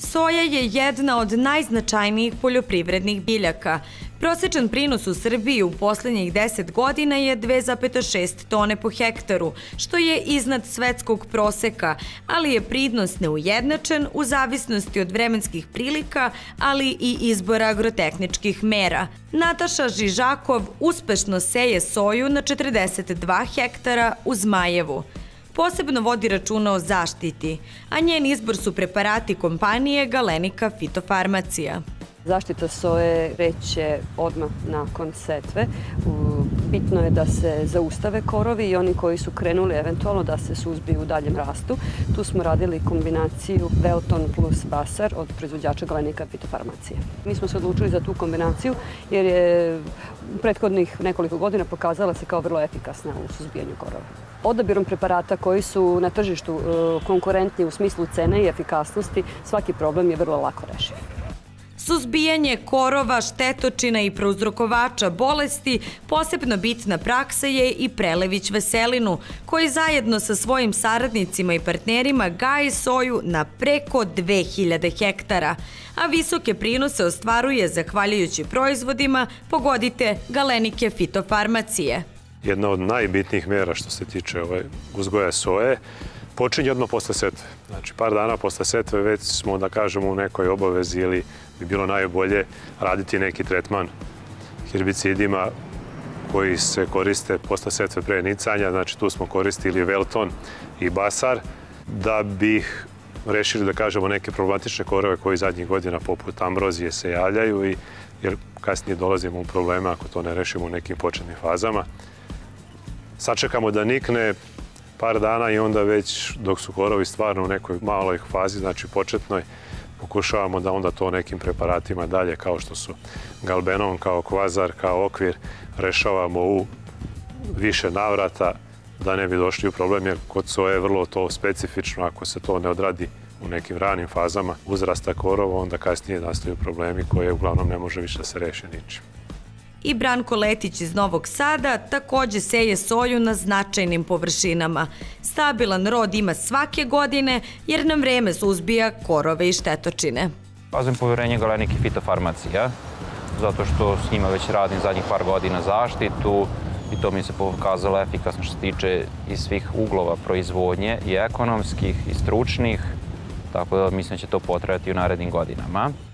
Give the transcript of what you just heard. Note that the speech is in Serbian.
Soja je jedna od najznačajnijih poljoprivrednih biljaka. Prosečan prinos u Srbiji u poslednjih 10 godina je 2,6 tone po hektaru, što je iznad svetskog proseka, ali je prinos neujednačen u zavisnosti od vremenskih prilika, ali i izbora agrotehničkih mera. Nataša Žižakov uspešno seje soju na 42 hektara u Zmajevu. Posebno vodi računa o zaštiti, a njen izbor su preparati kompanije Galenika Fitofarmacija. Zaštita soje kreće odmah nakon setve. Bitno je da se zaustave korovi i oni koji su krenuli eventualno da se suzbiju u daljem rastu. Tu smo radili kombinaciju Velton plus Basar od proizvođača Galenika Fitofarmacije. Mi smo se odlučili za tu kombinaciju jer je u prethodnih nekoliko godina pokazala se kao vrlo efikasna u suzbijanju korova. Odabirom preparata koji su na tržištu konkurentni u smislu cene i efikasnosti, svaki problem je vrlo lako rešiv. Suzbijanje korova, štetočina i prouzrokovača bolesti posebno bitna praksa je i Prelević Veselinu, koji zajedno sa svojim saradnicima i partnerima gaji soju na preko 2000 hektara, a visoke prinose ostvaruje zahvaljujući proizvodima, pogodite, Galenike Fitofarmacije. Jedna od najbitnijih mera što se tiče uzgoja soje počinje odmah posle setve. Znači, par dana posle setve već smo, da kažemo, u nekoj obavezi ili bi bilo najbolje raditi neki tretman herbicidima koji se koriste posle setve pre nicanja. Znači, tu smo koristili Velton i Basar da bi rešili, da kažemo, neke problematične korove koji zadnjih godina poput ambrozije se javljaju, jer kasnije dolazimo u probleme ako to ne rešimo u nekim početnim fazama. Sačekamo da nikne par dana i onda već dok su korovi stvarno u nekoj maloj fazi, znači početnoj, pokušavamo da onda to nekim preparatima dalje, kao što su galbenon, kao kvazar, kao okvir, rešavamo u više navrata da ne bi došli u problem, jer kod soje je vrlo to specifično. Ako se to ne odradi u nekim ranim fazama uzrasta korova, onda kasnije nastaju problemi koje uglavnom ne može više da se reše ničim. I Branko Letić iz Novog Sada takođe seje soju na značajnim površinama. Stabilan rod ima svake godine jer nam vreme suzbija korove i štetočine. Bazujem poverenje Galenike Fitofarmacija, zato što s njima već radim zadnjih par godina zaštitu i to mi se pokazalo efikasno što se tiče iz svih uglova proizvodnje i ekonomskih i stručnih, tako da mislim da će to potrajati u narednim godinama.